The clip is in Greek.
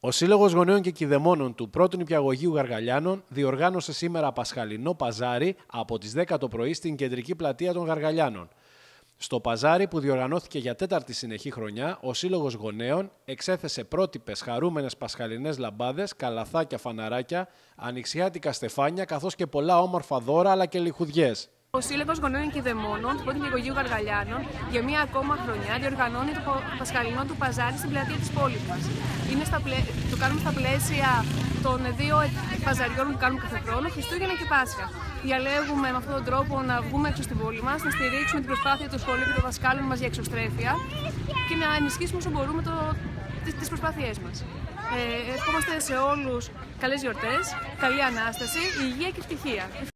Ο Σύλλογος Γονέων και Κηδεμόνων του Πρώτου Νηπιαγωγείου Γαργαλιάνων διοργάνωσε σήμερα Πασχαλινό Παζάρι από τις 10 το πρωί στην κεντρική πλατεία των Γαργαλιάνων. Στο παζάρι, που διοργανώθηκε για τέταρτη συνεχή χρονιά, ο Σύλλογος Γονέων εξέθεσε πρότυπες χαρούμενες πασχαλινές λαμπάδες, καλαθάκια, φαναράκια, ανοιξιάτικα στεφάνια, καθώς και πολλά όμορφα δώρα αλλά και λιχουδιές. Ο Σύλλογος Γονέων και Κηδεμόνων του Πρώτου Νηπιαγωγείου Γαργαλιάνων για μία ακόμα χρονιά διοργανώνει το Πασχαλινό του Παζάρι στην πλατεία της πόλης μας. Το κάνουμε στα πλαίσια των 2 παζαριών που κάνουμε κάθε χρόνο, Χριστούγεννα και Πάσχα. Διαλέγουμε με αυτόν τον τρόπο να βγούμε έξω στην πόλη μας, να στηρίξουμε την προσπάθεια του σχολείου και των δασκάλων μας για εξωστρέφεια και να ενισχύσουμε όσο μπορούμε τις προσπάθειές μας. Ευχόμαστε σε όλους καλές γιορτές, καλή Ανάσταση, υγεία και ευτυχία.